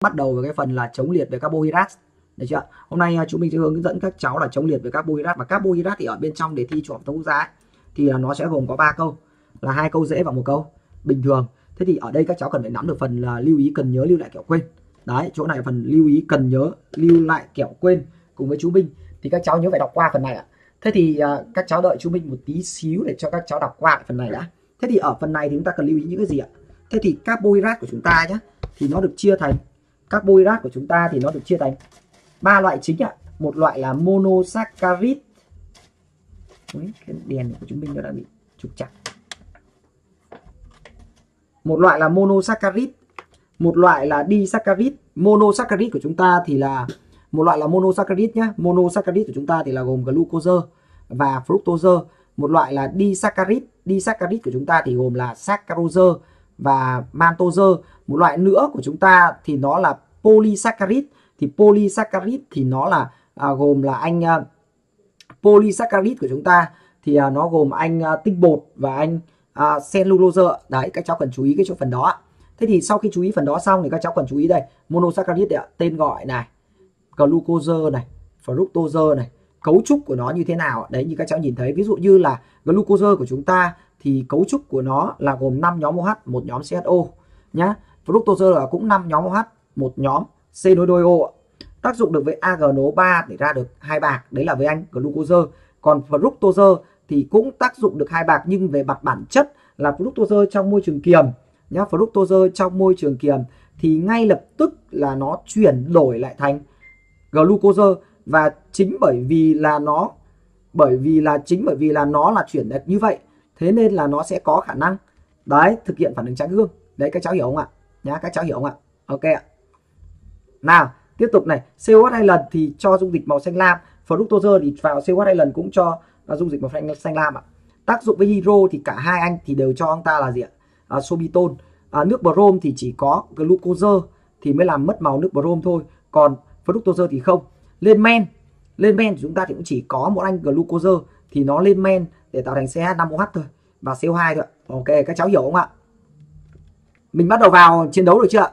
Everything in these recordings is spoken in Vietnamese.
Bắt đầu với cái phần là chống liệt về carbohydrate. Được chưa? Hôm nay chúng mình sẽ hướng dẫn các cháu là chống liệt về carbohydrate, và carbohydrate thì ở bên trong đề thi Trung học phổ thông quốc gia thì nó sẽ gồm có 3 câu, là 2 câu dễ và 1 câu bình thường. Thế thì ở đây các cháu cần phải nắm được phần là lưu ý cần nhớ, lưu lại kẻo quên. Đấy, chỗ này là phần lưu ý cần nhớ, lưu lại kẻo quên cùng với chú Minh, thì các cháu nhớ phải đọc qua phần này ạ. Thế thì các cháu đợi chú Minh một tí xíu để cho các cháu đọc qua phần này đã. Thế thì ở phần này thì chúng ta cần lưu ý những cái gì ạ? Thế thì carbohydrate của chúng ta nhé, thì nó được chia thành ba loại chính ạ. Một loại là monosaccharide. Cái đèn của chúng mình nó đã bị trục trặc. Một loại là monosaccharide, một loại là disaccharide. Monosaccharide của chúng ta thì là một loại là monosaccharide nhé. Monosaccharide của chúng ta thì là gồm glucose và fructose. Một loại là disaccharide. Disaccharide của chúng ta thì gồm là saccharose và maltose. Một loại nữa của chúng ta thì nó là polysaccharide. Thì polysaccharide thì nó là gồm là polysaccharide của chúng ta thì nó gồm tinh bột và cellulose. Đấy, các cháu cần chú ý cái chỗ phần đó. Thế thì sau khi chú ý phần đó xong thì các cháu cần chú ý đây, monosaccharide đấy, tên gọi này, glucose này, fructose này, cấu trúc của nó như thế nào. Đấy, như các cháu nhìn thấy, ví dụ như là glucose của chúng ta thì cấu trúc của nó là gồm 5 nhóm OH, một nhóm CHO nhá. Fructose là cũng 5 nhóm OH, một nhóm C nối đôi O. Tác dụng được với AgNO3 để ra được 2 bạc, đấy là với glucose. Còn fructose thì cũng tác dụng được 2 bạc, nhưng về mặt bản chất là fructose trong môi trường kiềm nhá. Fructose trong môi trường kiềm thì ngay lập tức là nó chuyển đổi lại thành glucose, và chính bởi vì là nó là chuyển được như vậy, thế nên là nó sẽ có khả năng đấy thực hiện phản ứng tráng gương. Đấy, các cháu hiểu không ạ? Nhá, các cháu hiểu không ạ? Ok ạ. Nào, tiếp tục này, COH 2 lần thì cho dung dịch màu xanh lam, fructose thì vào COH 2 lần cũng cho dung dịch màu xanh lam ạ. Tác dụng với hydro thì cả hai anh thì đều cho ông ta là gì ạ? Sorbitol. Nước brom thì chỉ có glucose thì mới làm mất màu nước brom thôi, còn fructose thì không. Lên men thì chúng ta thì cũng chỉ có một glucose thì nó lên men để tạo thành CH5OH thôi và CO2 thôi. Ok, các cháu hiểu không ạ? Mình bắt đầu vào chiến đấu được chưa ạ?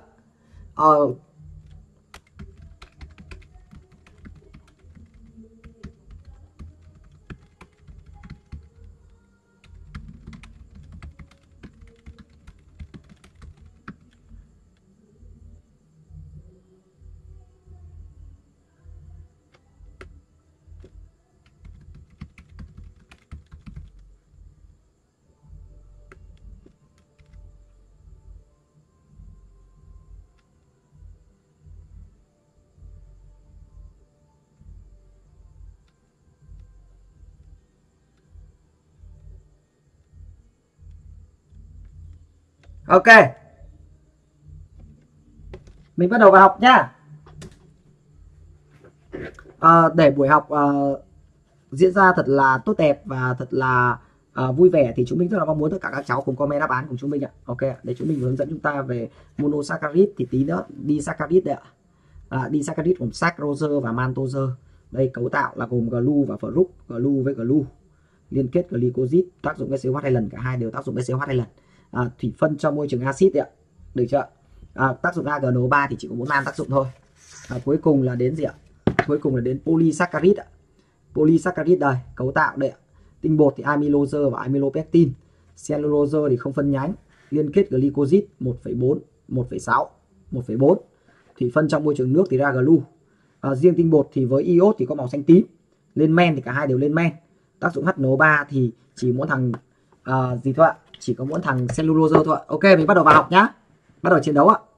Ok, mình bắt đầu vào học nhá. Để buổi học diễn ra thật là tốt đẹp và thật là vui vẻ thì chúng mình rất là mong muốn tất cả các cháu cùng comment đáp án cùng chúng mình ạ. Ok, để chúng mình hướng dẫn chúng ta về monosaccharide thì tí nữa disaccharide đấy ạ. Disaccharide gồm saccharose và maltose. Đây cấu tạo là gồm glu và fruct, glu với glu, liên kết glycoside, tác dụng với COH 2 lần, cả hai đều tác dụng với COH 2 lần. Thủy phân trong môi trường axit đấy ạ. Được chưa? Tác dụng AgNO3 thì chỉ có 4 man tác dụng thôi. Cuối cùng là đến gì ạ? Cuối cùng là đến polysaccharide ạ. Polysaccharide đây, cấu tạo đây ạ. Tinh bột thì amylose và amylopectin. Cellulose thì không phân nhánh, liên kết glycoside 1,4, 1,6, 1,4. Thủy phân trong môi trường nước thì ra glu. Riêng tinh bột thì với iốt thì có màu xanh tím. Lên men thì cả hai đều lên men. Tác dụng HNO3 thì chỉ muốn thằng gì thôi ạ? Chỉ có muốn thằng cellulose thôi ạ. Ok, mình bắt đầu vào học nhá. Bắt đầu chiến đấu ạ.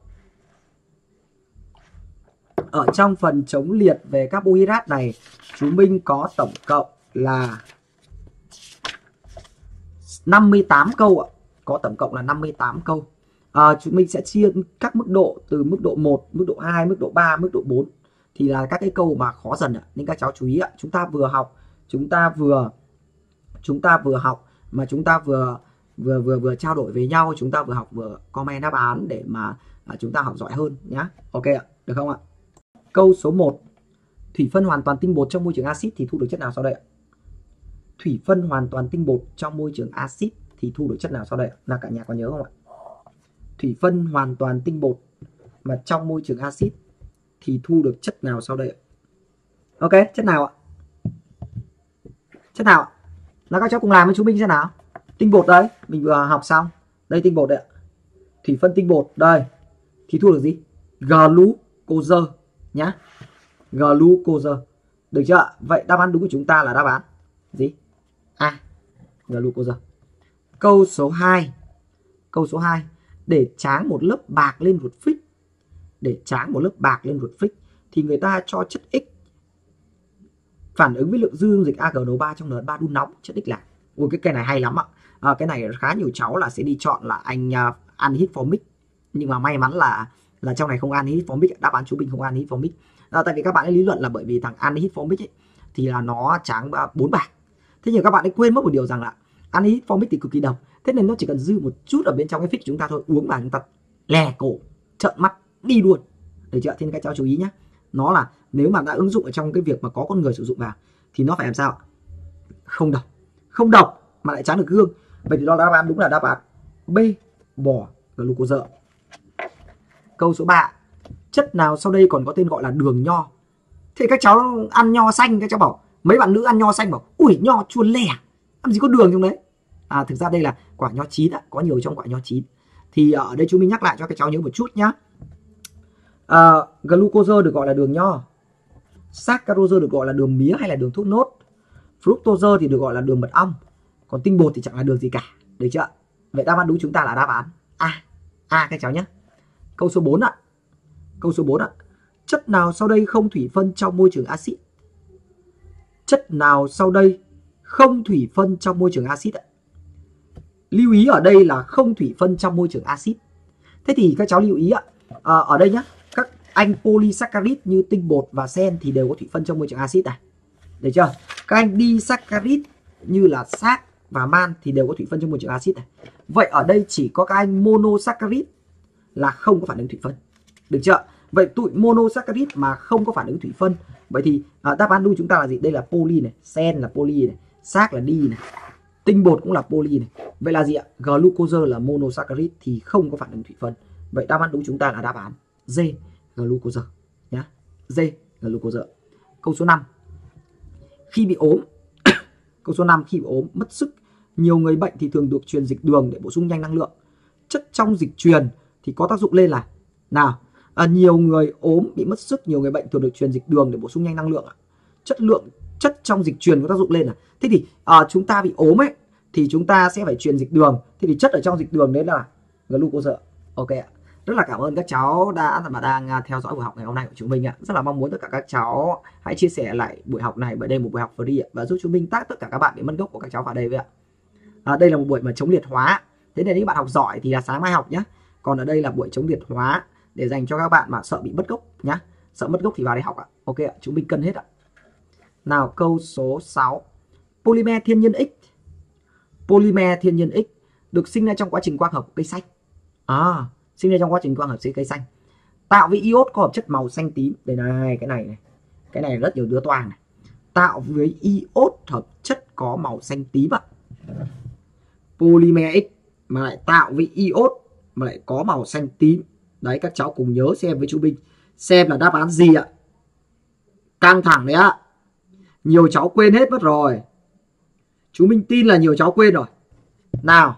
Ở trong phần chống liệt về carbohydrate này, chú Minh có tổng cộng là 58 câu ạ. Có tổng cộng là 58 câu. Chúng mình sẽ chia các mức độ từ mức độ 1, mức độ 2, mức độ 3, mức độ 4. Thì là các cái câu mà khó dần ạ. Nên các cháu chú ý ạ. Chúng ta vừa học, chúng ta vừa học mà chúng ta vừa trao đổi với nhau, chúng ta vừa học vừa comment đáp án để mà chúng ta học giỏi hơn nhá. Ok ạ, được không ạ? Câu số 1. Thủy phân hoàn toàn tinh bột trong môi trường axit thì thu được chất nào sau đây ạ? Thủy phân hoàn toàn tinh bột trong môi trường axit thì thu được chất nào sau đây ạ? Là cả nhà có nhớ không ạ? Thủy phân hoàn toàn tinh bột mà trong môi trường axit thì thu được chất nào sau đây? Ok, chất nào ạ? Chất nào ạ? Nào các cháu cùng làm với chú Minh xem nào. Tinh bột đấy, mình vừa học xong. Đây tinh bột đấy ạ. Thủy phân tinh bột đây. Thì thu được gì? Glucose nhá. Glucose. Được chưa? Vậy đáp án đúng của chúng ta là đáp án gì? A. Glucose. Câu số 2. Câu số 2. Để tráng một lớp bạc lên ruột phích. Để tráng một lớp bạc lên ruột phích thì người ta cho chất X phản ứng với lượng dư dung dịch AgNO3 trong NH3 đun nóng. Chất X là ui, cái này hay lắm ạ. Cái này khá nhiều cháu là sẽ đi chọn là anh anhydride formic, nhưng mà may mắn là trong này không anhydride formic, đáp án chú Bình không anhydride formic. Tại vì các bạn ấy lý luận là bởi vì thằng anhydride formic ấy, thì là nó tráng 4 bạc. Thế nhưng các bạn ấy quên mất một điều rằng là anhydride formic thì cực kỳ độc, thế nên nó chỉ cần dư một chút ở bên trong cái phích của chúng ta thôi, uống vào chúng ta lè cổ trợn mắt đi luôn. Được chưa? Thế nên các cháu chú ý nhé, nó là nếu mà đã ứng dụng ở trong cái việc mà có con người sử dụng vào thì nó phải làm sao? Không độc, không độc mà lại tráng được gương. Vậy thì đó đáp án đúng là đáp án B, bỏ glucose. Câu số 3. Chất nào sau đây còn có tên gọi là đường nho? Thế các cháu ăn nho xanh, các cháu bảo, mấy bạn nữ ăn nho xanh bảo ui nho chua lẻ, làm gì có đường trong đấy. Thực ra đây là quả nho chín, có nhiều trong quả nho chín. Thì ở đây chúng mình nhắc lại cho các cháu nhớ một chút nhá. Glucose được gọi là đường nho, saccharose được gọi là đường mía hay là đường thốt nốt, fructose thì được gọi là đường mật ong, còn tinh bột thì chẳng là đường gì cả. Được chưa? Vậy đáp án đúng chúng ta là đáp án A các cháu nhé. Câu số 4 ạ. Câu số 4 ạ. Chất nào sau đây không thủy phân trong môi trường axit? Chất nào sau đây không thủy phân trong môi trường axit ạ? Lưu ý ở đây là không thủy phân trong môi trường axit. Thế thì các cháu lưu ý ạ. Ở đây nhá, các anh polysaccharide như tinh bột và sen thì đều có thủy phân trong môi trường axit này. Được chưa? Các anh disaccharide như là xác và man thì đều có thủy phân trong môi trường axit này. Vậy ở đây chỉ có các anh monosaccharide là không có phản ứng thủy phân. Được chưa? Vậy tụi monosaccharide mà không có phản ứng thủy phân, vậy thì đáp án đúng chúng ta là gì? Đây là poly này, sen là poly này, xác là di này, tinh bột cũng là poly này. Vậy là gì ạ? Glucose là monosaccharide thì không có phản ứng thủy phân. Vậy đáp án đúng chúng ta là đáp án D, glucose nhá. D, glucose. Câu số 5. Khi bị ốm câu số 5, khi bị ốm mất sức, nhiều người bệnh thì thường được truyền dịch đường để bổ sung nhanh năng lượng. Chất trong dịch truyền thì có tác dụng lên là nào? Nhiều người ốm bị mất sức, nhiều người bệnh thường được truyền dịch đường để bổ sung nhanh năng lượng. Chất trong dịch truyền có tác dụng lên là thế thì chúng ta bị ốm ấy thì chúng ta sẽ phải truyền dịch đường. Thế thì chất ở trong dịch đường đấy là glucose. Ok ạ. Rất là cảm ơn các cháu đang theo dõi buổi học ngày hôm nay của chúng mình ạ. Rất là mong muốn tất cả các cháu hãy chia sẻ lại buổi học này, bởi đây một buổi học free và giúp chúng mình tác tất cả các bạn bị mất gốc của các cháu vào đây với ạ. Đây là một buổi mà chống liệt hóa. Thế nên những bạn học giỏi thì là sáng mai học nhé. Còn ở đây là buổi chống liệt hóa để dành cho các bạn mà sợ bị mất gốc nhá. Sợ mất gốc thì vào đây học ạ. Ok ạ, chúng mình cân hết ạ. Nào câu số 6. Polymer thiên nhiên X. Polymer thiên nhiên X được sinh ra trong quá trình quang hợp của cây xanh. Sinh ra trong quá trình quang hợp cây xanh. Tạo với iốt có hợp chất màu xanh tím. Đây này, cái này rất nhiều đứa toang này. Tạo với iốt hợp chất có màu xanh tím ạ. Polymer X mà lại tạo với iốt mà lại có màu xanh tím. Đấy, các cháu cùng nhớ xem với chú Bình xem là đáp án gì ạ. Căng thẳng đấy ạ. Nhiều cháu quên hết mất rồi. Chú Minh tin là nhiều cháu quên rồi. Nào,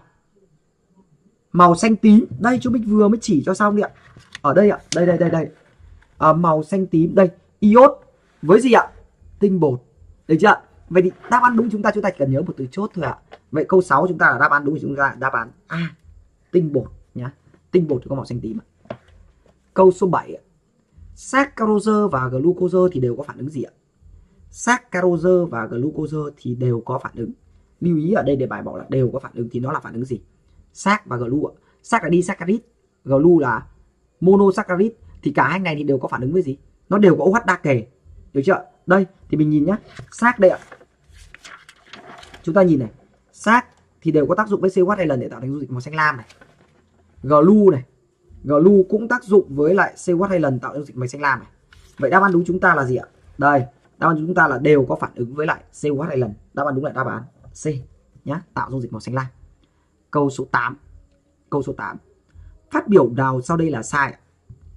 màu xanh tím. Đây chú Minh vừa mới chỉ cho xong đi ạ. Ở đây ạ. Đây. Màu xanh tím. Đây, iốt với gì ạ? Tinh bột. Được chưa? Vậy thì đáp án đúng chúng ta chỉ cần nhớ một từ chốt thôi ạ. Vậy câu 6 chúng ta là đáp án đúng, chúng ta là đáp án A, tinh bột nhá. Tinh bột thì có màu xanh tím ạ. Câu số 7. Saccharose và glucose thì đều có phản ứng gì ạ? Saccharose và glucose thì đều có phản ứng. Lưu ý ở đây để bài bảo là đều có phản ứng thì nó là phản ứng gì? Sac và glu ạ. Sac là disaccharide, glu là monosaccharide thì cả hai này thì đều có phản ứng với gì? Nó đều có OH đa kề. Được chưa? Đây thì mình nhìn nhá. Sac đây ạ. Chúng ta nhìn này. Sac thì đều có tác dụng với COH hai lần để tạo thành dung dịch màu xanh lam này. Glu này, glu cũng tác dụng với lại COH hai lần tạo dung dịch màu xanh lam này. Vậy đáp án đúng chúng ta là gì ạ? Đây, đáp án chúng ta là đều có phản ứng với lại COH hai lần. Đáp án đúng là đáp án C nhá, tạo dung dịch màu xanh lam. Câu số 8. Câu số 8. Phát biểu nào sau đây là sai ạ?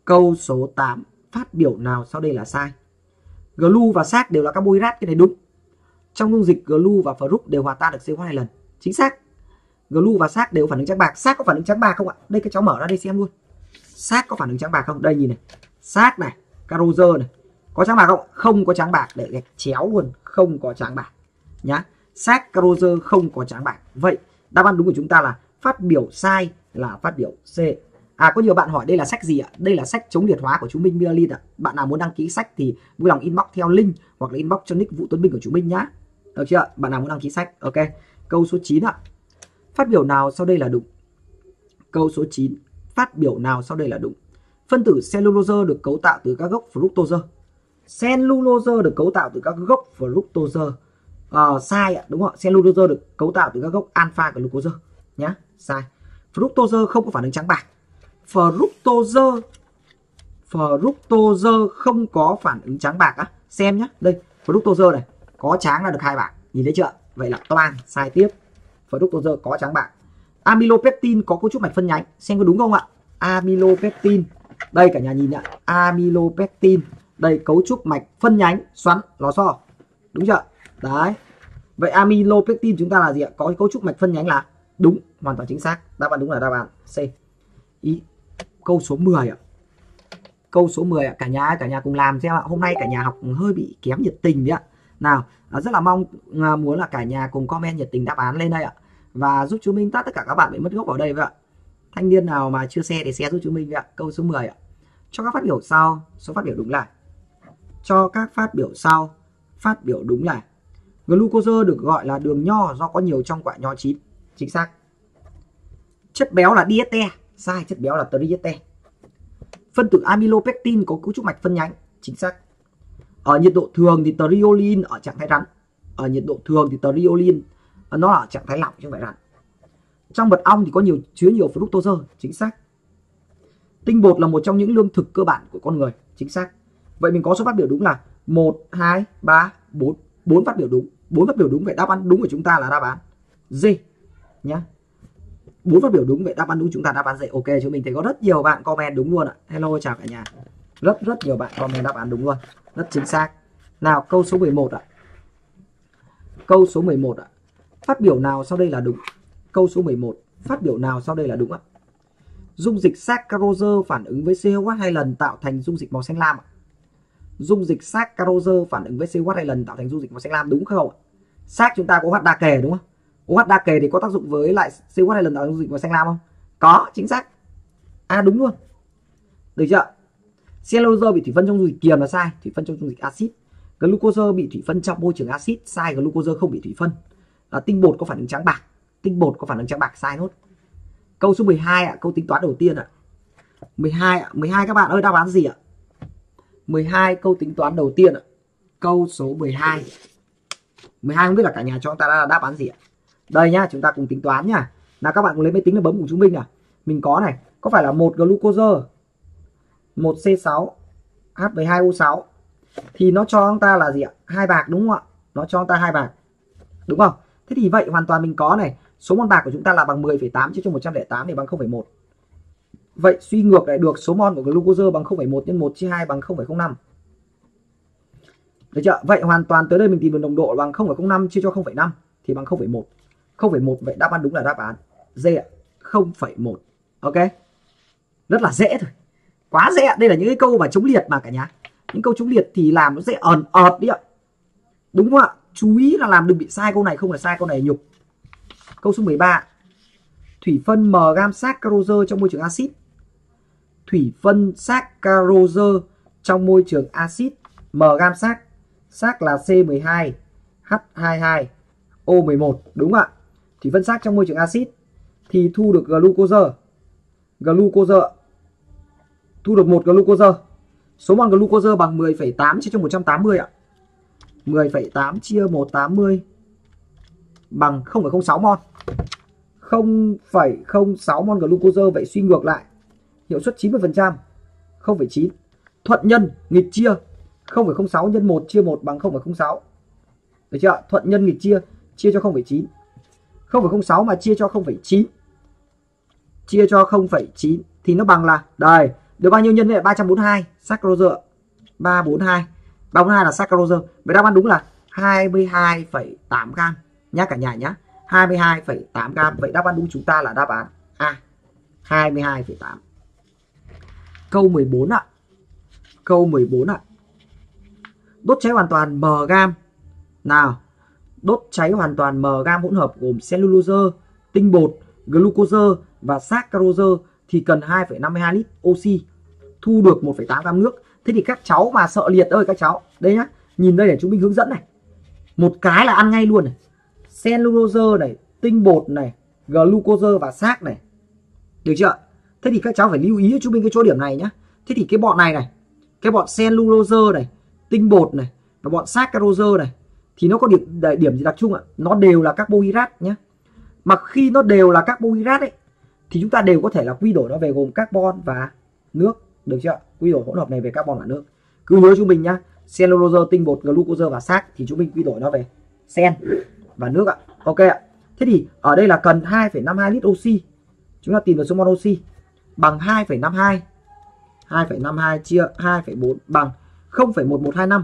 Câu số 8. Phát biểu nào sau đây là sai? Glu và sác đều là carbohydrate, cái này đúng. Trong dung dịch glu và fruct đều hòa tan được CH2 2 lần. Chính xác. Glu và sác đều phản ứng trắng bạc. Sác có phản ứng trắng bạc không ạ? Đây các cháu mở ra đây xem luôn. Sác có phản ứng trắng bạc không? Đây nhìn này. Sác này, carose này. Có trắng bạc không? Không có trắng bạc, để gạch chéo luôn, không có trắng bạc nhá. Sác carose không có trắng bạc. Vậy đáp án đúng của chúng ta là phát biểu sai là phát biểu C. Có nhiều bạn hỏi đây là sách gì ạ? Đây là sách chống liệt hóa của chú Minh Bialin ạ. Bạn nào muốn đăng ký sách thì vui lòng inbox theo link hoặc là inbox cho nick Vũ Tuấn Minh của chú Minh nhá. Được chưa? Bạn nào muốn đăng ký sách. Ok. Câu số 9 ạ. Phát biểu nào sau đây là đúng? Câu số 9. Phát biểu nào sau đây là đúng? Phân tử cellulose được cấu tạo từ các gốc fructose. Cellulose được cấu tạo từ các gốc fructose. Sai ạ, đúng không? Cellulose được cấu tạo từ các gốc alpha glucose nhá. Sai. Fructose không có phản ứng trắng bạc. Fructose không có phản ứng trắng bạc á. Xem nhá. Đây, fructose này, có trắng là được 2 bạc. Nhìn thấy chưa? Vậy là toang, sai tiếp. Fructose có trắng bạc. Amylopectin có cấu trúc mạch phân nhánh. Xem có đúng không ạ? Amylopectin. Đây cả nhà nhìn ạ. Amylopectin. Đây cấu trúc mạch phân nhánh xoắn lò xo. Đúng chưa? Đấy. Vậy amylopectin chúng ta là gì ạ? Có cấu trúc mạch phân nhánh là đúng, hoàn toàn chính xác. Đáp án đúng là đáp án C. Câu số 10 ạ. Câu số 10 ạ. Cả nhà cùng làm xem ạ. Hôm nay cả nhà học hơi bị kém nhiệt tình đấy ạ. Nào, rất là mong muốn là cả nhà cùng comment nhiệt tình đáp án lên đây ạ. Và giúp chú Minh tắt tất cả các bạn bị mất gốc ở đây vậy ạ. Thanh niên nào mà chưa share thì share giúp chú Minh vậy ạ. Câu số 10 ạ. Cho các phát biểu sau, số phát biểu đúng là. Cho các phát biểu sau, phát biểu đúng là. Glucose được gọi là đường nho do có nhiều trong quả nho chín. Chính xác. Chất béo là dieste. Sai, chất béo là trieste. Phân tử amylopectin có cấu trúc mạch phân nhánh. Chính xác. Ở nhiệt độ thường thì triolin ở trạng thái rắn. Ở nhiệt độ thường thì triolin nó ở trạng thái lỏng chứ không phải rắn. Trong mật ong thì có chứa nhiều fructose. Chính xác. Tinh bột là một trong những lương thực cơ bản của con người. Chính xác. Vậy mình có số phát biểu đúng là 1, 2, 3, 4. 4 phát biểu đúng. 4 phát biểu đúng, vậy đáp án đúng của chúng ta là đáp án D nhá. 4 phát biểu đúng, vậy đáp án đúng chúng ta đáp án D. Ok, chúng mình thấy có rất nhiều bạn comment đúng luôn ạ. Hello, chào cả nhà. Rất nhiều bạn comment đáp án đúng luôn. Rất chính xác. Nào, câu số 11 ạ. Câu số 11 ạ. Phát biểu nào sau đây là đúng? Câu số 11. Phát biểu nào sau đây là đúng ạ? Dung dịch saccharose phản ứng với CH2 2 lần tạo thành dung dịch màu xanh lam ạ. Dung dịch saccharose phản ứng với CH2 2 lần tạo thành dung dịch màu xanh lam, đúng không ạ? Sac chúng ta có OH đa kề đúng không? OH đa kề thì có tác dụng với lại CH2 2 lần tạo thành dung dịch màu xanh lam không? Có, chính xác. Đúng luôn. Được chưa? Cellulose bị thủy phân trong dung dịch kiềm là sai, thủy phân trong dung dịch axit. Glucose bị thủy phân trong môi trường axit, sai, glucose không bị thủy phân. Tinh bột có phản ứng trắng bạc. Tinh bột có phản ứng trắng bạc, sai nốt. Câu số 12 ạ, câu tính toán đầu tiên ạ. 12 ạ, 12 các bạn ơi, đáp án gì ạ? 12 câu tính toán đầu tiên ạ. Câu số 12. 12 không biết là cả nhà cho ta đáp án gì ạ? Đây nhá, chúng ta cùng tính toán nhá. Nào các bạn cùng lấy máy tính để bấm cùng chúng mình nào. Mình có này, có phải là 1 glucose, 1 C6, H12O6 thì nó cho chúng ta là gì ạ? 2 bạc đúng không ạ? Nó cho chúng ta 2 bạc. Đúng không? Thế thì vậy hoàn toàn mình có này, số mol bạc của chúng ta là bằng 10,8 chia cho 108 thì bằng 0,1. Vậy suy ngược lại được số mol của glucose bằng 0,1 nhân 1 chia 2 bằng 0,05. Được chưa? Vậy hoàn toàn tới đây mình tìm được nồng độ bằng 0,05 chia cho 0,5 thì bằng 0,1. 0,1, vậy đáp án đúng là đáp án D ạ. 0,1. Ok. Rất là dễ thôi. Quá dễ. Đây là những cái câu mà chống liệt mà cả nhà. Những câu chống liệt thì làm nó dễ ợt đi ạ. Đúng không ạ? Chú ý là làm đừng bị sai câu này, không là sai câu này nhục. Câu số 13. Thủy phân mg saccharose trong môi trường axit. Thủy phân saccharose trong môi trường axit, mg sac là C12 H22 O11, đúng ạ. Thủy phân sac trong môi trường axit thì thu được glucose. Thu được 1 glucose. Số mol glucose bằng 10,8 chia cho 180 ạ. 10,8 chia 180 bằng 0,06 mol. 0,06 mol glucose, vậy suy ngược lại hiệu suất 90%, 0,9. Thuận nhân nghịch chia, 0,06 nhân 1 chia 1 bằng 0,06. Được chưa? Thuận nhân nghịch chia cho 0,9. 0,06 mà chia cho 0,9. Chia cho 0,9 thì nó bằng là đây, Được bao nhiêu nhân với 342? Saccharose 342. 342 là saccharose. Vậy đáp án đúng là 22,8 gram nhá cả nhà nhá. 22,8 gram. Vậy đáp án đúng chúng ta là đáp án A. 22,8. Câu 14 ạ. Câu 14 ạ. Đốt cháy hoàn toàn M gam. Nào, đốt cháy hoàn toàn M gam hỗn hợp gồm cellulose, tinh bột, glucose và saccharose thì cần 2,52 lít oxy, thu được 1,8 gram nước. Thế thì các cháu mà sợ liệt ơi các cháu, đây nhá, nhìn đây để chúng mình hướng dẫn này. Một cái là ăn ngay luôn này. Cellulose này, tinh bột này, glucose và sac này. Được chưa? Thế thì các cháu phải lưu ý cho chúng mình cái chỗ điểm này nhá. Thế thì cái bọn này này, cái bọn cellulose này, tinh bột này và bọn saccharose này thì nó có điểm gì đặc trưng ạ? Nó đều là carbohydrate nhé. Mà khi nó đều là carbohydrate ấy thì chúng ta đều có thể là quy đổi nó về gồm carbon và nước, được chưa? Quy đổi hỗn hợp này về carbon và nước. Cứ nhớ chúng mình nhá, cellulose, tinh bột, glucose và sac thì chúng mình quy đổi nó về cell và nước ạ. Ok ạ. Thế thì ở đây là cần 2,52 lít oxy. Chúng ta tìm được số mol oxy bằng 2,52. 2,52 chia 2,4 bằng 0,1125.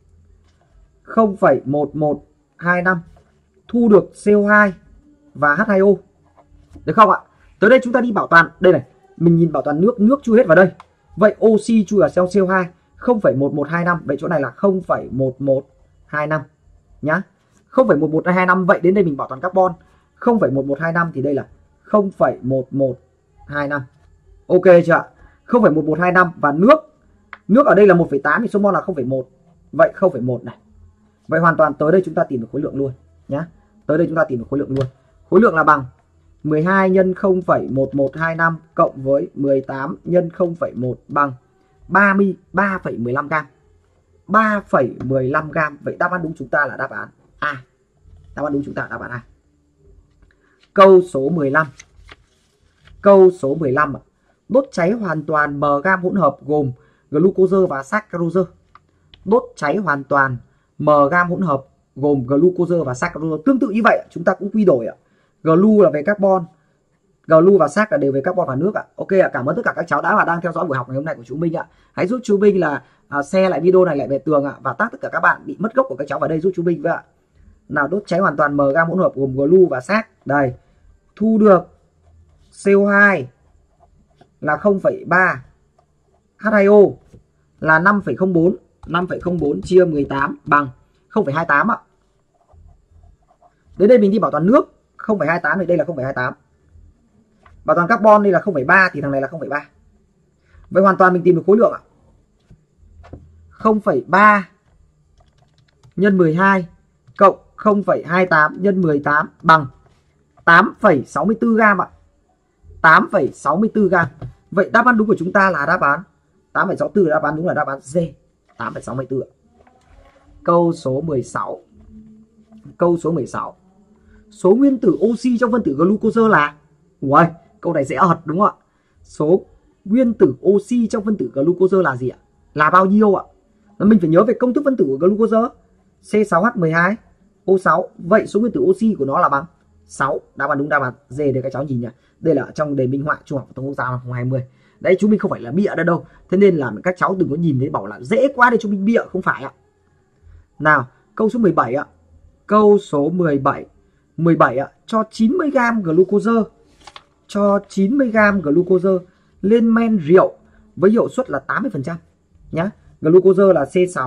0,1125 thu được CO2 và H2O. Được không ạ? Tới đây chúng ta đi bảo toàn. Đây này, mình nhìn bảo toàn nước, nước chui hết vào đây. Vậy oxy chui vào CO2 0,1125. Vậy chỗ này là 0,1125 nhá. 0,1125. Vậy đến đây mình bảo toàn carbon 0,1125 thì đây là 0,1125. Ok chưa ạ? 0,1125 và nước ở đây là 1,8 thì số mol là 0,1. Vậy 0,1 này. Vậy hoàn toàn tới đây chúng ta tìm được khối lượng luôn nhá. Tới đây chúng ta tìm được khối lượng luôn. Khối lượng là bằng 12 nhân 0,1125 cộng với 18 nhân 0,1 bằng 33,15 gram. 3,15 gram. Vậy đáp án đúng chúng ta là đáp án A. Đáp án đúng chúng ta là đáp án A. Câu số 15. Câu số 15. Đốt cháy hoàn toàn M gam hỗn hợp gồm glucose và saccharose. Đốt cháy hoàn toàn M gam hỗn hợp gồm glucose và saccharose. Tương tự như vậy chúng ta cũng quy đổi ạ. Glu là về carbon, glu và sac là đều về carbon và nước ạ. Ok ạ, cảm ơn tất cả các cháu đã và đang theo dõi buổi học ngày hôm nay của chú Minh ạ. Hãy giúp chú Minh là share lại video này lại về tường ạ và tag tất cả các bạn bị mất gốc của các cháu vào đây giúp chú Minh với ạ. Nào, đốt cháy hoàn toàn M gam hỗn hợp gồm glu và sac. Đây, thu được CO2 là 0,3, H2O là 5,04, 5,04 chia 18 bằng 0,28 ạ. Đến đây mình đi bảo toàn nước 0,28 thì đây là 0,28. Bảo toàn carbon đây là 0,3 thì thằng này là 0,3. Vậy hoàn toàn mình tìm được khối lượng ạ. 0,3 nhân 12 cộng 0,28 nhân 18 bằng 8,64 gram ạ. 8,64 gram. Vậy đáp án đúng của chúng ta là đáp án 8,64, đáp án đúng là đáp án D, 8,64 ạ. Câu số 16. Câu số 16. Số nguyên tử oxy trong phân tử glucose là... Ui, câu này dễ ợt đúng không ạ? Số nguyên tử oxy trong phân tử glucose là gì ạ? Là bao nhiêu ạ? Mình phải nhớ về công thức phân tử của glucose. C6H12O6. Vậy số nguyên tử oxy của nó là bằng 6. Đáp án đúng đáp án D để các cháu nhìn nhá. Đây là trong đề minh họa Trung học phổ thông quốc gia năm 2020. Đấy, chúng mình không phải là bịa đâu. Thế nên là các cháu đừng có nhìn thấy bảo là dễ quá để chúng mình bịa, không phải ạ. Nào, câu số 17 ạ. Câu số 17. 17 ạ, cho 90g glucose. Cho 90g glucose lên men rượu với hiệu suất là 80% nhá. Glucose là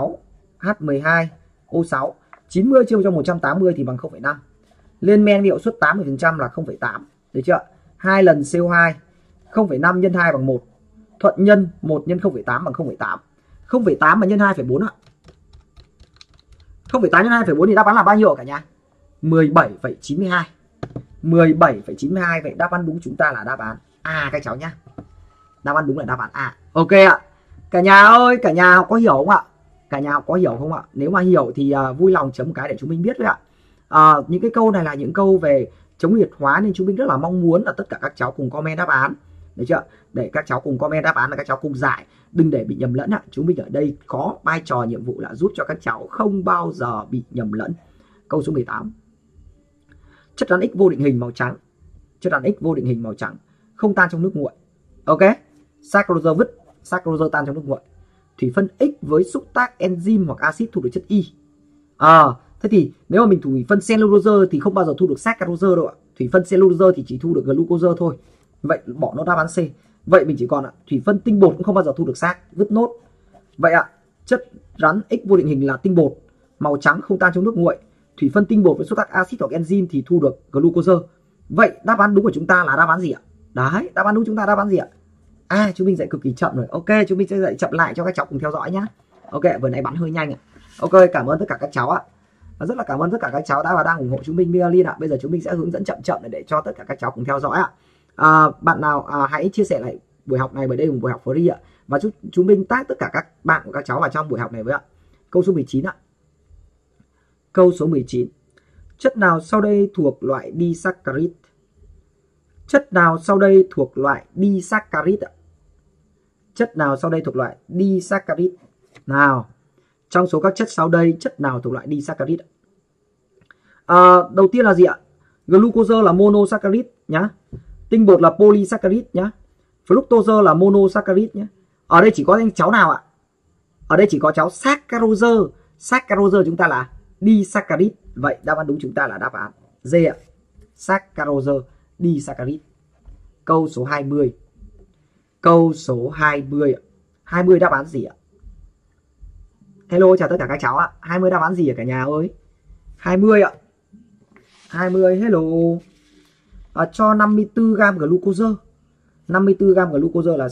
C6H12O6. 90 chia cho 180 thì bằng 0,5. Lên men với hiệu suất 80% là 0,8. Được chưa? 2 lần CO2. 0,5 nhân 2 bằng 1. Thuận nhân 1 nhân 0,8 bằng 0,8. 0,8 mà nhân 2,4 ạ. 0,8 nhân 2,4 thì đáp án là bao nhiêu cả nhà? 17,92. 17,92. Vậy đáp án đúng chúng ta là đáp án A các cháu nhá. Đáp án đúng là đáp án A. Ok ạ. Cả nhà ơi, cả nhà học có hiểu không ạ? Cả nhà học có hiểu không ạ? Nếu mà hiểu thì vui lòng chấm cái để chúng mình biết với ạ. Những cái câu này là những câu về chống liệt hóa nên chúng mình rất là mong muốn là tất cả các cháu cùng comment đáp án. Được chưa? Để các cháu cùng comment đáp án và các cháu cùng giải, đừng để bị nhầm lẫn ạ. Chúng mình ở đây có vai trò nhiệm vụ là giúp cho các cháu không bao giờ bị nhầm lẫn. Câu số 18. Chất rắn X vô định hình màu trắng. Chất rắn X vô định hình màu trắng không tan trong nước nguội. Ok. Saccharose vứt saccharose tan trong nước nguội. Thủy phân X với xúc tác enzyme hoặc axit thu được chất Y. Thế thì nếu mà mình thủy phân cellulose thì không bao giờ thu được saccharose đâu ạ. Thủy phân cellulose thì chỉ thu được glucose thôi. Vậy bỏ nó đáp án C. Vậy mình chỉ còn thủy phân tinh bột cũng không bao giờ thu được sac, vứt nốt. Vậy chất rắn X vô định hình là tinh bột, màu trắng không tan trong nước nguội. Thủy phân tinh bột với xúc tác axit hoặc enzyme thì thu được glucose. Vậy đáp án đúng của chúng ta là đáp án gì ạ? Đấy, đáp án đúng chúng ta đáp án gì ạ? Chúng mình dạy cực kỳ chậm rồi. Ok, chúng mình sẽ dạy chậm lại cho các cháu cùng theo dõi nhá. Ok, vừa nãy bắn hơi nhanh ạ. Ok, cảm ơn tất cả các cháu ạ. Rất là cảm ơn tất cả các cháu đã và đang ủng hộ chúng mình Mialin ạ. Bây giờ chúng mình sẽ hướng dẫn chậm để cho tất cả các cháu cùng theo dõi ạ. Bạn nào hãy chia sẻ lại buổi học này, bởi đây là một buổi học free ạ. Và chúng mình tag tất cả các bạn của các cháu vào trong buổi học này với ạ. Câu số 19 ạ. Câu số 19. Chất nào sau đây thuộc loại disaccharide? Chất nào sau đây thuộc loại disaccharide ạ? Chất nào sau đây thuộc loại disaccharide? Nào, trong số các chất sau đây, chất nào thuộc loại disaccharide? Đầu tiên là gì ạ? Glucose là monosaccharide nhá. Tinh bột là polysaccharide nhá. Fructose là monosaccharide nhá. Ở đây chỉ có anh cháu nào ạ? Ở đây chỉ có cháu saccharose. Saccharose chúng ta là disaccharide. Vậy đáp án đúng chúng ta là đáp án D ạ. Saccharose, disaccharide. Câu số 20. Câu số 20 ạ. 20 đáp án gì ạ? Hello, chào tất cả các cháu ạ. 20 đáp án gì ạ cả nhà ơi? 20 ạ. 20, hello. Cho 54g glucose. 54g glucose là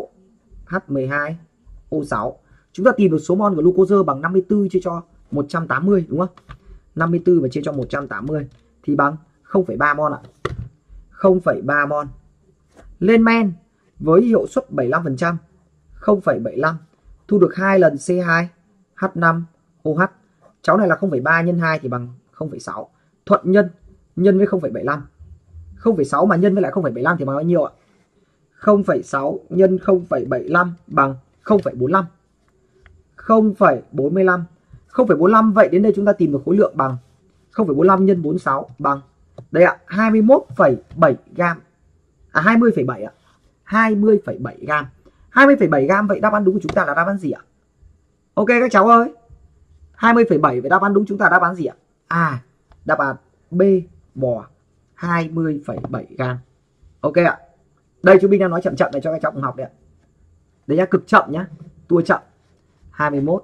C6H12O6. Chúng ta tìm được số mol glucose bằng 54 chia cho 180 đúng không? 54 và chia cho 180 thì bằng 0,3 mol ạ. 0,3 mol. Lên men với hiệu suất 75%, 0,75 thu được 2 lần C2H5OH. Cháu này là 0,3 nhân 2 thì bằng 0,6. Thuận nhân với 0,75. 0,6 mà nhân với lại 0,75 thì bằng bao nhiêu ạ? 0,6 nhân 0,75 bằng 0,45. 0,45. 0,45 vậy đến đây chúng ta tìm được khối lượng bằng 0,45 nhân 46 bằng đây ạ, 21,7 gam. 20,7 ạ. 20,7 gam. 20,7 gam vậy đáp án đúng của chúng ta là đáp án gì ạ? Ok các cháu ơi. 20,7 vậy đáp án đúng chúng ta đáp án gì ạ? Đáp án B, bò. 20,7 gam. Ok ạ. Đây chúng mình đang nói chậm để cho các cháu cùng học đấy ạ. Đấy nhá, cực chậm nhá. Tua chậm. 21.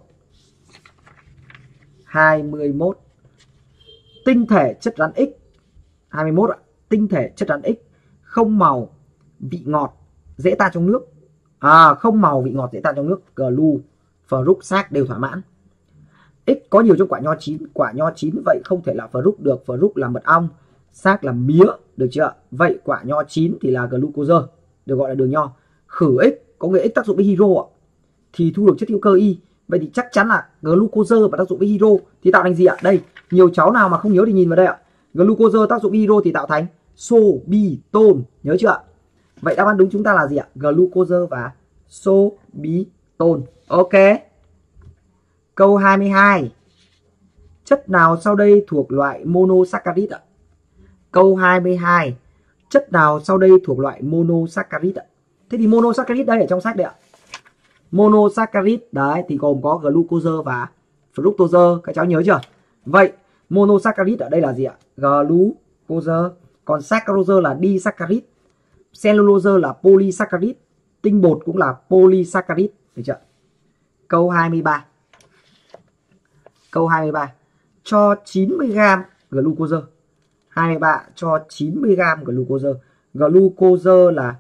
Tinh thể chất rắn X. 21 ạ. Tinh thể chất rắn X không màu, vị ngọt, dễ tan trong nước. Không màu, vị ngọt, dễ tan trong nước. Glu, fruct, sac đều thỏa mãn. X có nhiều trong quả nho chín. Quả nho chín vậy không thể là fruct được. Fruct là mật ong, sac là mía, được chưa? Vậy quả nho chín thì là glucose, được gọi là đường nho. Khử X có nghĩa X tác dụng với hydro ạ, thì thu được chất hữu cơ Y. Vậy thì chắc chắn là glucose và tác dụng với hydro thì tạo thành gì ạ? Đây, nhiều cháu nào mà không nhớ thì nhìn vào đây ạ. Glucose tác dụng với hydro thì tạo thành sorbitol, nhớ chưa ạ? Vậy đáp án đúng chúng ta là gì ạ? Glucose và sorbitol. Ok. Câu 22. Chất nào sau đây thuộc loại monosaccharide ạ? Câu 22. Chất nào sau đây thuộc loại monosaccharide ạ? Thế thì monosaccharide đây ở trong sách đấy ạ. Monosaccharide đấy thì gồm có glucose và fructose, các cháu nhớ chưa? Vậy monosaccharide ở đây là gì ạ? Glucose. Còn saccharose là disaccharide. Cellulose là polysaccharide. Tinh bột cũng là polysaccharide, được chưa? Câu 23. Câu 23. Cho 90g glucose. 23 cho 90g glucose. Glucose là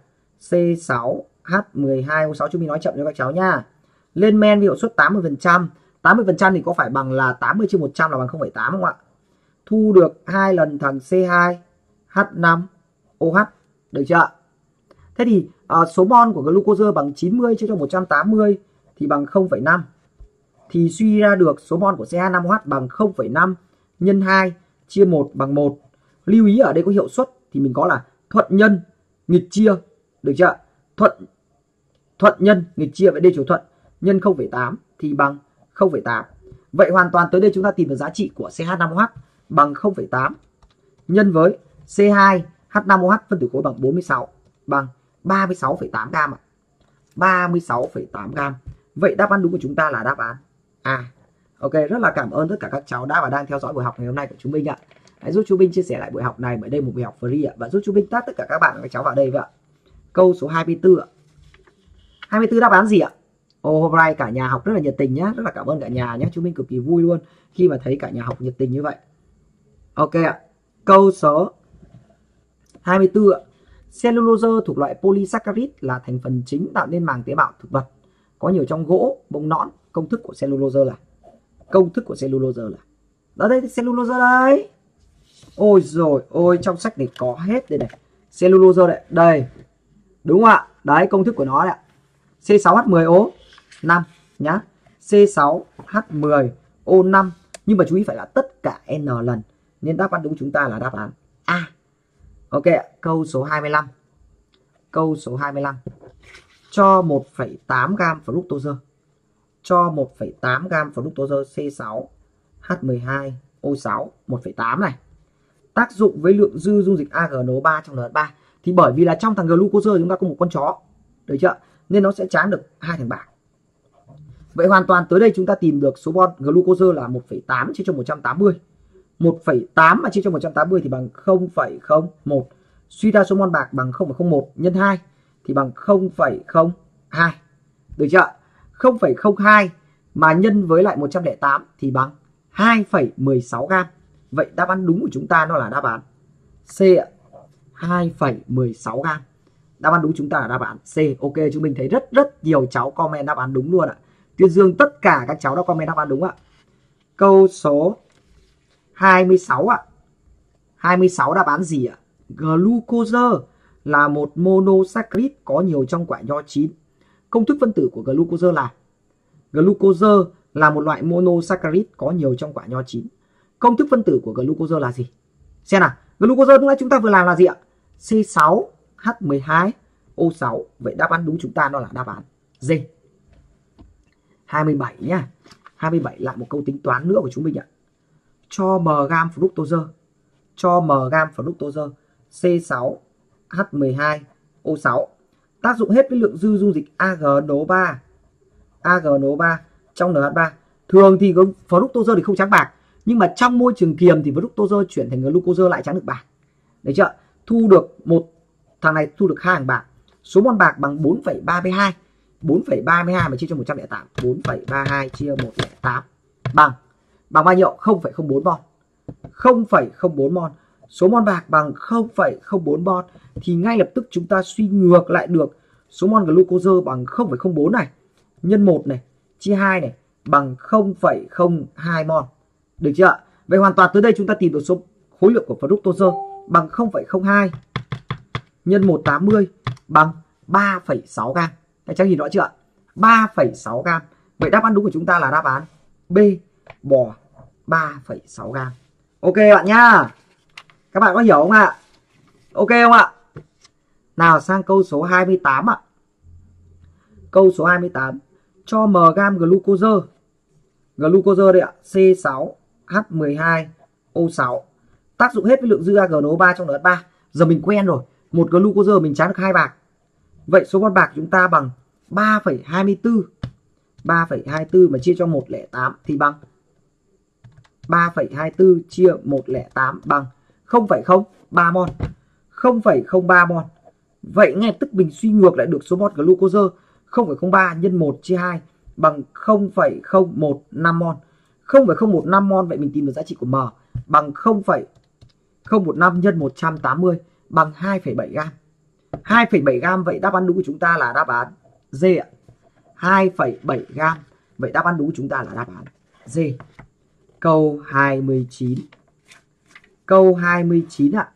C6H12O6, chúng mình nói chậm cho các cháu nha. Lên men với hiệu suất 80%. 80% thì có phải bằng là 80 trên 100 là bằng 0,8 không ạ? Thu được 2 lần thằng C2H5OH, được chưa? Thế thì số mol của glucose bằng 90 chia cho 180 thì bằng 0,5. Thì suy ra được số mol của C2H5OH bằng 0,5 nhân 2 chia 1 bằng 1. Lưu ý ở đây có hiệu suất thì mình có là thuận nhân nghịch chia, được chưa? Thuận nhân nghịch chia, vậy đây chủ thuận nhân 0,8 thì bằng 0,8. Vậy hoàn toàn tới đây chúng ta tìm được giá trị của CH5OH bằng 0,8 nhân với C2H5OH phân tử khối bằng 46 bằng 36,8 gam ạ. 36,8 gram. Vậy đáp án đúng của chúng ta là đáp án A. Ok, rất là cảm ơn tất cả các cháu đã và đang theo dõi buổi học ngày hôm nay của chúng mình ạ. Hãy giúp chú Minh chia sẻ lại buổi học này, bởi đây một buổi học free ạ, và giúp chú Minh tag tất cả các bạn và các cháu vào đây vậy ạ. Câu số 24 ạ. 24 đáp án gì ạ? Hôm nay cả nhà học rất là nhiệt tình nhé, rất là cảm ơn cả nhà nhé. Chú Minh cực kỳ vui luôn khi mà thấy cả nhà học nhiệt tình như vậy. Ok ạ. Câu số 24 ạ. Cellulose thuộc loại polysaccharide là thành phần chính tạo nên màng tế bào thực vật, có nhiều trong gỗ, bông nõn. Công thức của cellulose là đó đây, cellulose đây. Ôi rồi ôi, trong sách này có hết đây này. Cellulose đây, đây. Đúng không ạ? Đấy, công thức của nó đấy ạ. C6H10O5 nhá. C6H10O5. Nhưng mà chú ý phải là tất cả N lần, nên đáp án đúng chúng ta là đáp án A. Ok ạ. Câu số 25. Câu số 25. Cho 1,8 gam fructose. Cho 1,8 gam fructose C6H12O6 1,8 này. Tác dụng với lượng dư dung dịch AgNO3 trong NH3. Thì bởi vì là trong thằng glucose chúng ta có một con chó, được chưa? Nên nó sẽ tráng được 2 thằng bạc. Vậy hoàn toàn tới đây chúng ta tìm được số mol glucose là 1,8 chia cho 180. 1,8 mà chia cho 180 thì bằng 0,01. Suy ra số mol bạc bằng 0,01 nhân 2 thì bằng 0,02. Được chưa? 0,02 mà nhân với lại 108 thì bằng 2,16 gam. Vậy đáp án đúng của chúng ta nó là đáp án C ạ. 2,16 gam. Đáp án đúng chúng ta là đáp án C. Ok, chúng mình thấy rất nhiều cháu comment đáp án đúng luôn ạ. Tuyên dương tất cả các cháu đã comment đáp án đúng ạ. Câu số 26 ạ. 26 đáp án gì ạ? Glucose là một monosaccharide có nhiều trong quả nho chín. Công thức phân tử của glucose là một loại monosaccharide có nhiều trong quả nho chín. Công thức phân tử của glucose là gì? Xem nào, glucose lúc nãy chúng ta vừa làm là gì ạ? C6H12O6. Vậy đáp án đúng chúng ta nó là đáp án D. 27 nhá. 27 lại một câu tính toán nữa của chúng mình ạ. Cho m gam fructose. Cho m gam fructose C6H12O6. Tác dụng hết với lượng dư dung dịch AgNO3 trong NH3. Thường thì fructose thì không trắng bạc, nhưng mà trong môi trường kiềm thì fructose chuyển thành glucose lại trắng được bạc. Đấy chưa? Thu được một thằng này thu được 2 thằng bạc. Số mol bạc bằng 4,32. 4,32 mà chia cho 108. 4,32 chia 108 bằng bao nhiêu? 0,04 mol. 0,04 mol. Số mol bạc bằng 0,04 mol thì ngay lập tức chúng ta suy ngược lại được số mol glucose bằng 0,04 này nhân 1 này chia 2 này bằng 0,02 mol. Được chưa? Vậy hoàn toàn tới đây chúng ta tìm được số khối lượng của fructose bằng 0,02 nhân 180 bằng 3,6 gam. Các cháu nhìn rõ chưa? 3,6 gam. Vậy đáp án đúng của chúng ta là đáp án B, bò 3,6 gam. Ok bạn nhá. Các bạn có hiểu không ạ? Ok không ạ? Nào sang câu số 28 ạ. Câu số 28. Cho m gam glucose. Glucose đây ạ, C6H12O6. Tác dụng hết với lượng dư AgNO3 trong NH3. Giờ mình quen rồi, một glucose mình tráng được 2 bạc. Vậy số mol bạc chúng ta bằng 3,24. 3,24 mà chia cho 108 thì bằng 3,24 chia 108 bằng 0,03 mol. 0,03 mol. Vậy ngay tức mình suy ngược lại được số mol glucose 0,03 nhân 1 chia 2 bằng 0,015 mol. 0,015 mol, vậy mình tìm được giá trị của m bằng 0,015 nhân 180 bằng 2,7 gam. 2,7 gam, vậy đáp án đúng của chúng ta là đáp án D ạ. 2,7 gam. Vậy đáp án đúng của chúng ta là đáp án D. Câu 29. Câu 29 ạ.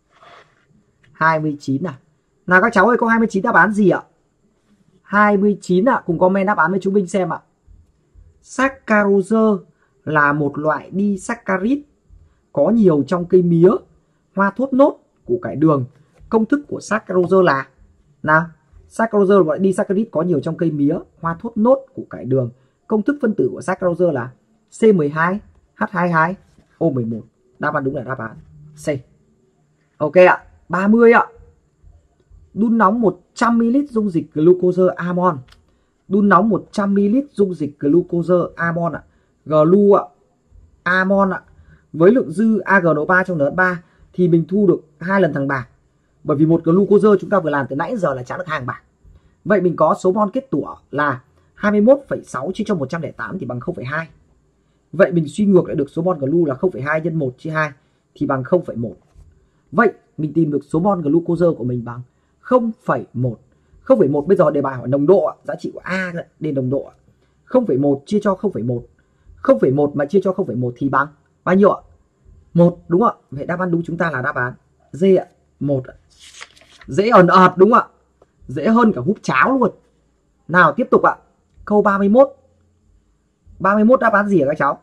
29 à. Nào các cháu ơi, câu 29 đáp án gì ạ? 29 ạ, cùng comment đáp án với chúng mình xem ạ. Saccharose là một loại disaccharide có nhiều trong cây mía, hoa thốt nốt, củ cải đường. Công thức của saccharose là nào? Saccharose là một loại disaccharide có nhiều trong cây mía, hoa thốt nốt, củ cải đường. Công thức phân tử của saccharose là C12H22O11. Đáp án đúng là đáp án C. Ok ạ. 30 ạ. Đun nóng 100ml dung dịch glucose amon. Đun nóng 100ml dung dịch glucose amon ạ. Glu ạ. Amon ạ. Với lượng dư AgNO3 trong NH3 thì mình thu được 2 lần thằng bạc. Bởi vì một glucose chúng ta vừa làm từ nãy giờ là trả được hàng bạc. Vậy mình có số mol kết tủa là 21,6 chia cho 108 thì bằng 0,2. Vậy mình suy ngược lại được số mol glu là 0,2 nhân 1 chia 2 thì bằng 0,1. Vậy mình tìm được số mol glucose của mình bằng 0,1. 0,1 bây giờ đề bài hỏi nồng độ, giá trị của A đến nồng độ. 0,1 chia cho 0,1. 0,1 mà chia cho 0,1 thì bằng bao nhiêu ạ? 1 đúng không ạ? Vậy đáp án đúng chúng ta là đáp án D ạ, 1 ạ. Dễ ẩn ợt đúng không ạ? Dễ hơn cả húp cháo luôn. Nào tiếp tục ạ. Câu 31. 31 đáp án gì hả các cháu?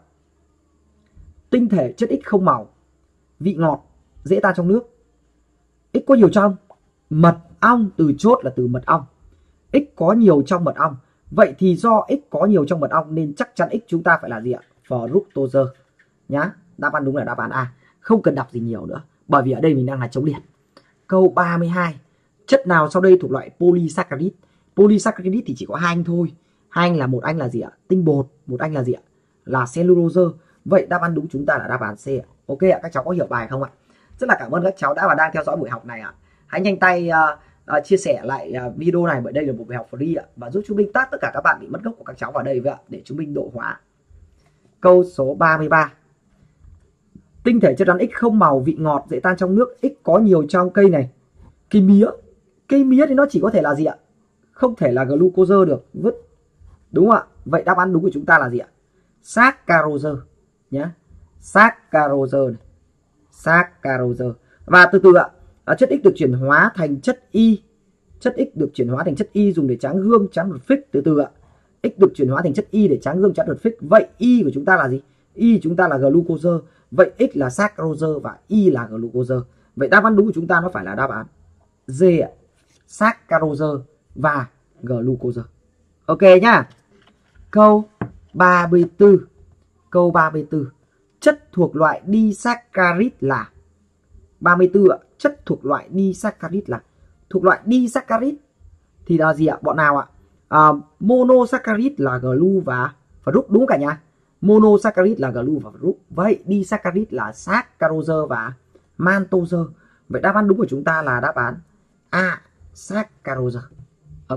Tinh thể chất X không màu, vị ngọt, dễ tan trong nước. X có nhiều trong mật ong, từ chốt là từ mật ong. X có nhiều trong mật ong. Vậy thì do X có nhiều trong mật ong nên chắc chắn X chúng ta phải là gì ạ? Fructose nhá. Đáp án đúng là đáp án A. Không cần đọc gì nhiều nữa. Bởi vì ở đây mình đang là chống liệt. Câu 32. Chất nào sau đây thuộc loại polysaccharide? Polysaccharide thì chỉ có hai anh thôi. Hai anh là một anh là gì ạ? Tinh bột, một anh là gì ạ? Là cellulose. Vậy đáp án đúng chúng ta là đáp án C ạ. Ok ạ, các cháu có hiểu bài không ạ? Rất là cảm ơn các cháu đã và đang theo dõi buổi học này ạ. Hãy nhanh tay chia sẻ lại video này, bởi đây là một buổi học free ạ, và giúp chúng mình tát tất cả các bạn bị mất gốc của các cháu vào đây với ạ, để chúng mình độ hóa. Câu số 33. Tinh thể chất rắn X không màu, vị ngọt, dễ tan trong nước. X có nhiều trong cây này. Cây mía. Cây mía thì nó chỉ có thể là gì ạ? Không thể là glucose được, vứt. Đúng không ạ? Vậy đáp án đúng của chúng ta là gì ạ? Saccharose nhé. Saccharose này. Saccharose. Và từ từ ạ, chất X được chuyển hóa thành chất Y. Chất X được chuyển hóa thành chất Y dùng để tráng gương, tráng đột phích. Từ từ ạ. X được chuyển hóa thành chất Y để tráng gương, tráng đột phích. Vậy Y của chúng ta là gì? Y chúng ta là glucose. Vậy X là saccharose và Y là glucose. Vậy đáp án đúng của chúng ta nó phải là đáp án D ạ. Saccharose và glucose. Ok nhá. Câu 34. Câu 34. Chất thuộc loại disaccharide là 34 ạ. Chất thuộc loại disaccharide là thuộc loại disaccharide thì là gì ạ? Bọn nào ạ? Monosaccharide là glu và fruct đúng cả nhà. Monosaccharide là glu và fruct. Vậy disaccharide là saccharose và maltose. Vậy đáp án đúng của chúng ta là đáp án A, saccharose. Ok.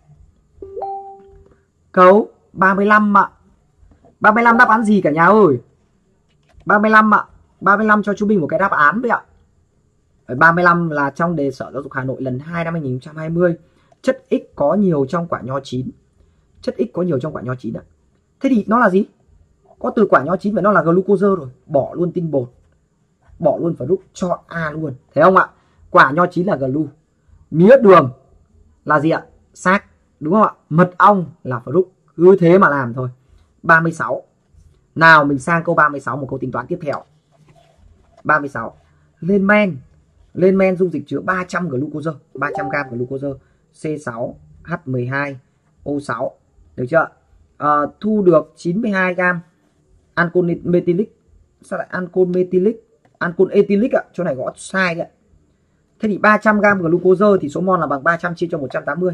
Câu 35 ạ. 35 đáp án gì cả nhà ơi? 35 ạ. 35 cho chúng mình một cái đáp án vậy ạ. 35 là trong đề Sở Giáo dục Hà Nội lần 2 năm 2020. Chất X có nhiều trong quả nho chín. Chất X có nhiều trong quả nho chín ạ. Thế thì nó là gì? Có từ quả nho chín và nó là glucose rồi. Bỏ luôn tinh bột, bỏ luôn fruct, chọn A luôn. Thấy không ạ? Quả nho chín là glu. Mía đường là gì ạ? Sac, đúng không ạ? Mật ong là fruct. Cứ thế mà làm thôi. 36. Nào mình sang câu 36, một câu tính toán tiếp theo. 36. Lên men. Lên men dung dịch chứa 300 glucose, 300g glucose, C6H12O6. Được chưa? Thu được 92g ancol methylic. Sao lại ancol methylic? Ancol ethylic ạ, chỗ này gõ sai đấy. Thế thì 300g glucose thì số mol là bằng 300 chia cho 180.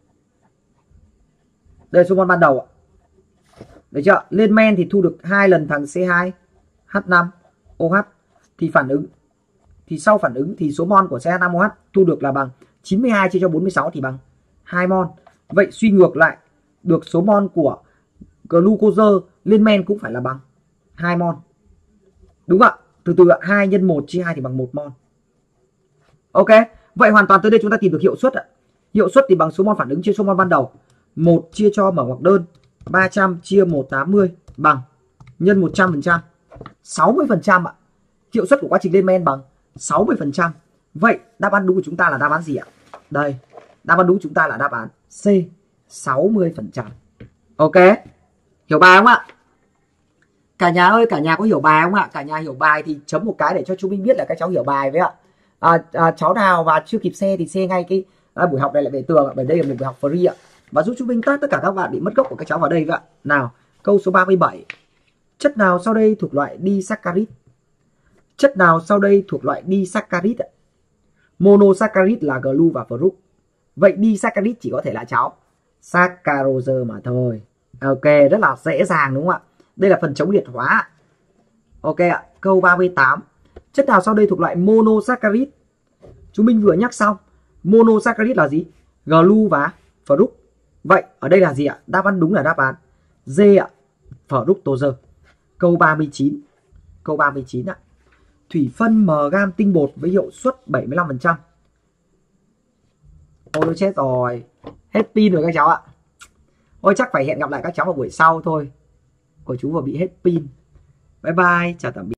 Đây là số mol ban đầu ạ. Được chưa? Lên men thì thu được 2 lần thằng C2H5OH thì phản ứng thì sau phản ứng thì số mol của CH5OH thu được là bằng 92 chia cho 46 thì bằng 2 mol. Vậy suy ngược lại được số mol của glucose lên men cũng phải là bằng 2 mol. Đúng ạ? Từ từ ạ, 2 nhân 1 chia 2 thì bằng 1 mol. Ok, vậy hoàn toàn tới đây chúng ta tìm được hiệu suất ạ. Hiệu suất thì bằng số mol phản ứng chia số mol ban đầu. 1 chia cho mở ngoặc đơn 300 chia 180 bằng nhân 100%, 60% ạ. Hiệu suất của quá trình lên men bằng 60%. Vậy đáp án đúng của chúng ta là đáp án gì ạ? Đây, đáp án đúng của chúng ta là đáp án C, 60%. Ok, hiểu bài không ạ? Cả nhà ơi, cả nhà có hiểu bài không ạ? Cả nhà hiểu bài thì chấm một cái để cho chúng mình biết là các cháu hiểu bài với ạ. Cháu nào và chưa kịp share thì share ngay cái buổi học này lại về tường ạ, bởi đây là một buổi học free ạ, và giúp chúng mình tát tất cả các bạn bị mất gốc của các cháu vào đây với ạ. Nào, câu số 37. Chất nào sau đây thuộc loại disaccharide? Chất nào sau đây thuộc loại disaccharide ạ? Monosaccharide là glu và fruct. Vậy disaccharide chỉ có thể là cháu saccharose mà thôi. Ok, rất là dễ dàng đúng không ạ? Đây là phần chống liệt hóa. Ok ạ, câu 38. Chất nào sau đây thuộc loại monosaccharide? Chúng mình vừa nhắc xong. Monosaccharide là gì? Glu và fruct. Vậy ở đây là gì ạ? Đáp án đúng là đáp án D ạ, fructose. Câu 39. Câu 39 ạ. Thủy phân mg tinh bột với hiệu suất 75%. Ôi tôi chết rồi. Hết pin rồi các cháu ạ. Ôi chắc phải hẹn gặp lại các cháu vào buổi sau thôi. Của chú vừa bị hết pin. Bye bye, chào tạm biệt.